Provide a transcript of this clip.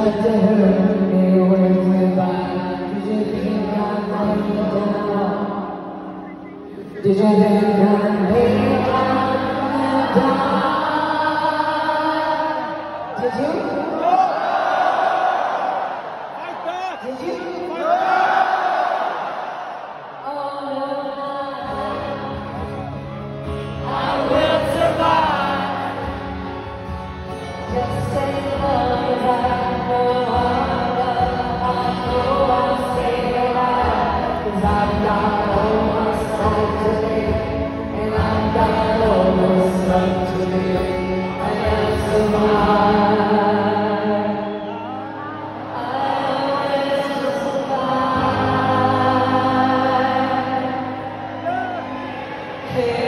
tried to hurt me with goodbye. Did you think I'd let you down? Did you think I'd lay you down? Did you? Did you? Oh no, I will survive. Just say love that no other. I know I'll stay alive, 'cause I've got all my sight today, and I've got all my stuff today. I am survive. I will survive.